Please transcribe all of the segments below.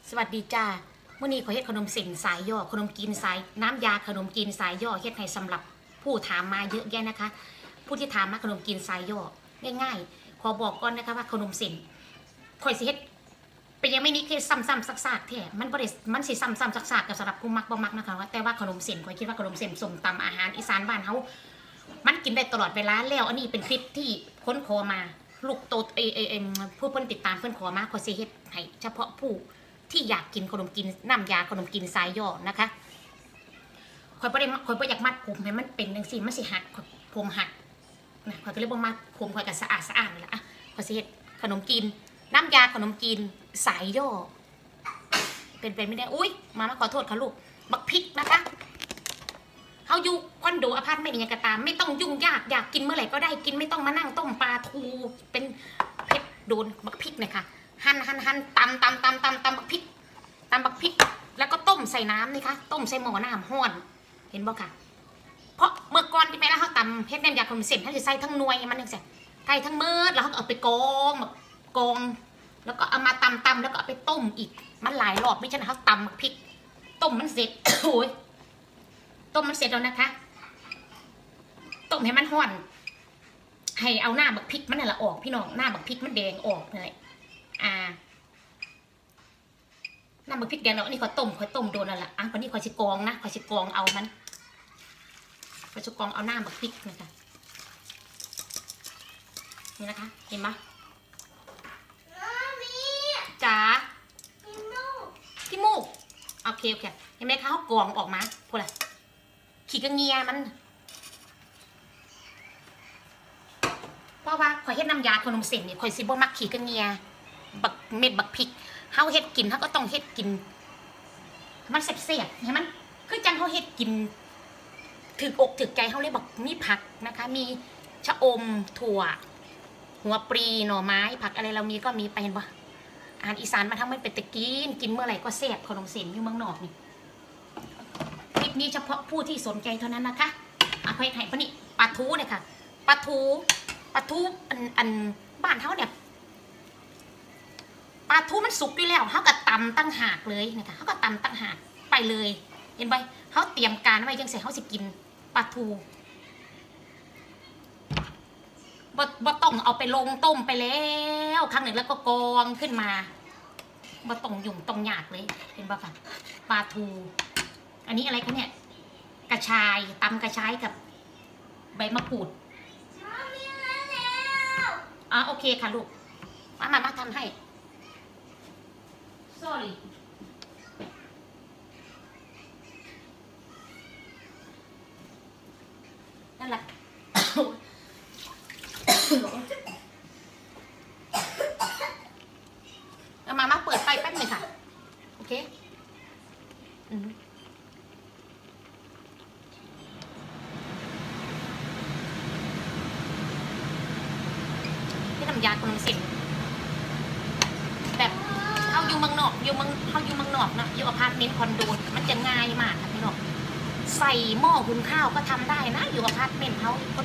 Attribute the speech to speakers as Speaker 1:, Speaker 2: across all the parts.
Speaker 1: สวัสดีจ้าเมื่อนี้ขอเฮ็ดขนมเส้นสายย่อขนมจีนสายน้ำยาขนมจีนสายย่อเฮ็ดให้สำหรับผู้ถามมาเยอะแยะนะคะผู้ที่ถามมาขนมจีนสายย่อง่ายๆขอบอกก่อนนะคะว่าขนมเส้นข่อยสิเฮ็ดเป็นยังไม่นี่คือซ้ำๆซักๆแท้มันบ่ได้มันสิซ้ำๆซักๆกับสำหรับผู้มักบ่มักนะคะแต่ว่าขนมเส้นข่อยคิดว่าขนมเส้นส้มตำอาหารอีสานบ้านเฮามันกินได้ตลอดเวลาแล้วอันนี้เป็นคลิปที่ค้นขอมาลูกโตผู้เพิ่นติดตามเพิ่นขอมาข่อยสิเฮ็ดให้เฉพาะผู้ที่อยากกินขนมจีนน้ำยาขนมจีนสายย่อนะคะข่อยบ่อยากมัดผมให้มันเป็นจังซี่มันสิหักผมหักนะข่อยก็เลยบ่มัดผมข่อยก็สะอาดแล้วอ่ะข่อยสิเฮ็ดขนมจีนน้ำยาขนมจีนสายย่อเป็นไม่ได้อุ้ยมาขอโทษค่ะลูกบักพริกนะคะเฮาอยู่คอนโดอพาร์ตเมนต์อย่างกระตามไม่ต้องยุ่งยากอยากกินเมื่อไหร่ก็ได้กินไม่ต้องมานั่งต้มปลาทูเป็นเผ็ดโดนบักพริกนะคะหั่นตำบักพริกแล้วก็ต้มใส่น้ำนี่ค่ะต้มใส่หม้อน้ำห้อนเห็นบ่ค่ะเพราะเมื่อก่อนที่แม่แล้วเขาตำเฮ็ดน้ำยาขนมเส้นเขาจะใส่ทั้งหน่วยมันยังไงใส่ทั้งมืดแล้วเขาเอาไปกองแล้วก็เอามาตำแล้วก็เอาไปต้มอีกมันหลายรอบไม่ใช่เขาตำบักพริกต้มมันเสร็จ โอ้ยต้มมันเสร็จแล้วนะคะต้มให้มันห้อนให้เอาหน้าบักพริกมันนั่นแหละออกพี่น้องหน้าบักพริกมันแดงออกนั่นแหละน้ำบักพริกแดงแล้วนี่ขอต้มโดนแล้วล่ะวันนี้ขอชิกองนะขอชิกองเอามันขอชิกองเอาหน้าบักพริกนะคะนี่นะคะเห็นไหมจ๋าขี้มูกโอเคเห็นไหมคะเขากองออกมาพวกอะไรขี้กระเงียมันเพราะว่าข่อยเฮ็ดน้ำยาขนมเส้นนี่ข่อยสิบ่มักขี้กระเงียบักเม็ดบักพริกเฮาเฮ็ดกินเฮาก็ต้องเฮ็ดกินมันแซ่บๆเห็นมันคือจังเฮาเฮ็ดกินถึกอกถึกใจเฮาเลยบอกมีผักนะคะมีชะอมถั่วหัวปรีหน่อไม้ผักอะไรเรามีก็มีไปเห็นปะอาหารอีสานมาทั้งไม่เป็นตะกินเมื่อไหร่ก็แซ่บขนมเส้นอยู่เมืองนอกนี่คลิปนี้เฉพาะผู้ที่สนใจเท่านั้นนะคะเอาไปให้ปะนี่ปลาทูเนี่ยค่ะปลาทูอันบ้านเฮาเนี่ยปลาทูมันสุกด้วยแล้วเขาก็ตำตั้งหากเลยนะคะเขาก็ตำตั้งหากไปเลยเห็นไหมเขาเตรียมการไว้ยังใส่เขาสิกินปลาทูบ่ต้องเอาไปลงต้มไปแล้วครั้งหนึ่งแล้วก็กองขึ้นมาบ่ต้องยุ่งต้องยากเลยเห็นป่ะค่ะปลาทูอันนี้อะไรคะเนี่ยกระชายตำกระชายกับใบมะกรูดโอเคค่ะลูกมาทำให้sorry นั่นแหละมาเปิดไฟแป๊บหนึ่งค่ะโอเคที่ทำยาขนมเส้นแบบเขาอยู่เมืองนอกเขาอยู่เมืองนอกนะอยู่อพาร์ตเมนต์คอนโดมันจะง่ายมากค่ะพี่น้องใส่หม้อหุงข้าวก็ทำได้นะอยู่อพาร์ตเมนต์เขาคน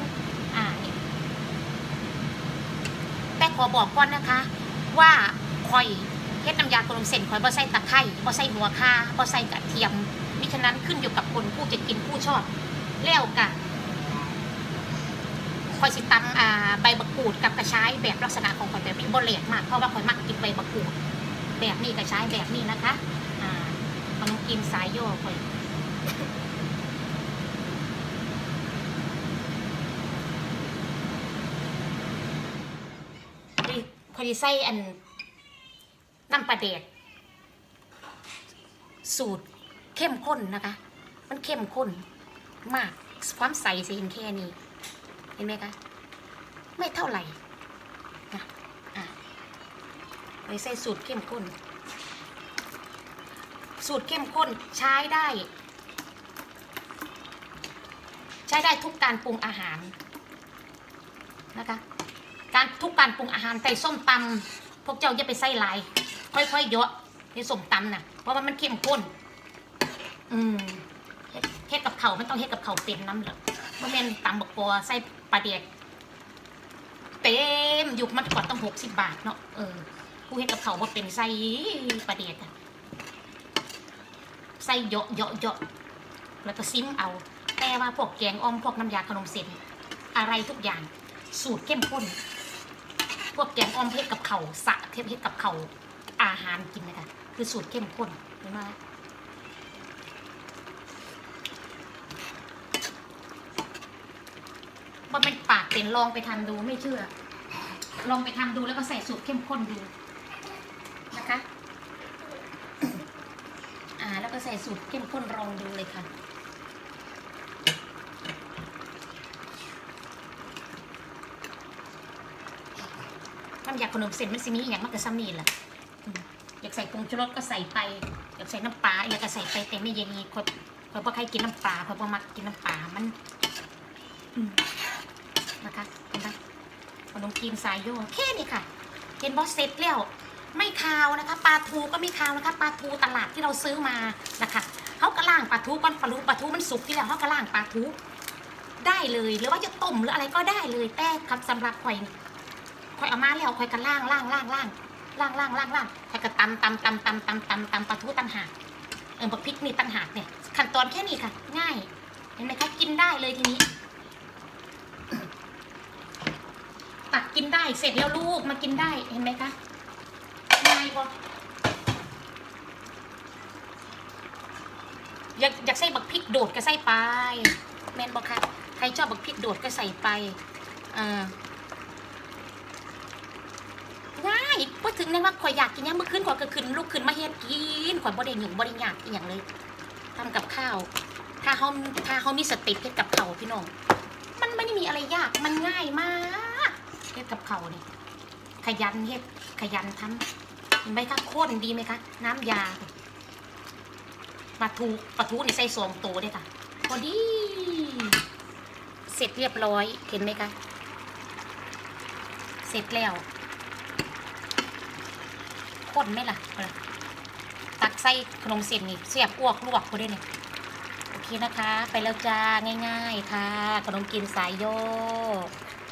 Speaker 1: แต่ขอบอกก่อนนะคะว่าคอยเฮ็ดน้ำยาขนมเส้นคอยบ่ใส่ตะไคร้บ่ใส่หัวข่าบ่ใส่กระเทียมมิฉะนั้นขึ้นอยู่กับคนผู้จะกินผู้ชอบแล้วกันคอยสิตำใบบักกูดกับกระชายแบบลักษณะของคอยแบบนี้บ่เละมากเพราะว่าคอยมักกินใบบักกูดแบบนี้กระชายแบบนี้นะคะขนมจีนสายย่อคอยใส่น้ำปลาแดกสูตรเข้มข้นนะคะมันเข้มข้นมากความใสสิเห็นแค่นี้เห็นไหมคะไม่เท่าไหร่นะไปใส่สูตรเข้มข้นใช้ได้ทุกการปรุงอาหารนะคะทุกการปรุงอาหารใส่ส้มตำพวกเจ้าอย่าไปใส่ลายค่อยๆเยอะในส้มตำน่ะเพราะว่ามันเข้มข้นเฮ็ดกับเขามันต้องเฮ็ดกับเขาเต็มน้ำเหรอเมื่อแม่นตำบักกัวใส่ปลาเดียกเต็มยุคมันก่อนต้อง60 บาทเนาะผู้เฮ็ดกับเขาว่าเป็นใส่ปลาเดียกใส่เยอะแล้วก็ซิมเอาแต่ว่าพวกแกงอ่อมพวกน้ำยาขนมเส้นอะไรทุกอย่างสูตรเข้มข้นพวกแกงอ่อมเฮ็ดกับเข่าสะเฮ็ดกับเข่าอาหารกินนะคะคือสูตรเข้มข้นเห็นไหมว่าเป็นปากเป็นลองไปทำดูไม่เชื่อลองไปทำดูแล้วก็ใส่สูตรเข้มข้นดูนะคะแล้วก็ใส่สูตรเข้มข้นลองดูเลยค่ะน้ำยาขนมเส้นมันสิมีอย่างมากกว่าซ้ำนี่แหละอยากใส่ผงชูรสก็ใส่ไปอยากใส่น้ำปลาอยากจะใส่ไปแต่ไม่เย็นนี้คนพอใครกินน้ำปลาพอมักกินน้ำปลามันนะคะเห็นไหมขนมจีนสายโยแค่นี้ค่ะเห็นบอสเสร็จแล้วไม่คาวนะคะปลาทูก็ไม่คาวนะคะปลาทูตลาดที่เราซื้อมานะคะเขาก็ล่างปลาทูก่อนปลาทูมันสุกที่แล้วเขาก็ล่างปลาทูได้เลยหรือว่าจะต้มหรืออะไรก็ได้เลยแต่คำสำหรับข่อยเอามาแล้วข่อยก็ล่างข่อยก็ตำปลาทูตั้งหากบักพริกนี่ตั้งหากเนี่ยขั้นตอนแค่นี้ค่ะง่ายเห็นไหมคะกินได้เลยทีนี้ตักกินได้เสร็จแล้วลูกมากินได้เห็นไหมคะง่ายกว่าอยากใส่บักพริกโดดก็ใส่ไปแมนบอกค่ะใครชอบบักพริกโดดก็ใส่ไปง่ายพอถึงในว่าข่อยอยากกินยังเมื่อคืนข่อยก็ขึ้นลุกขึ้นมาเฮ็ดกินข่อยบ่ได้หยุ่งบ่ได้ยากอีหยังเลยทำกับข้าวถ้าเขามีสติเฮ็ดกับข้าวพี่น้องมันไม่ได้มีอะไรยากมันง่ายมากเฮ็ดกับข้าวนี่ขยันเฮ็ดขยันทำเห็นไหมคะข้นดีไหมคะน้ำยาปลาทูนี่ใส่2 ตัวด้วยค่ะพอดีเสร็จเรียบร้อยเห็นไหมคะเสร็จแล้วข้นไหมล่ะตักใส่ขนมเส้นนี่เสียบอ้วกลวกก็ได้เนี่ยโอเคนะคะไปแล้วจ้าง่ายๆค่ะขนมกินสายโย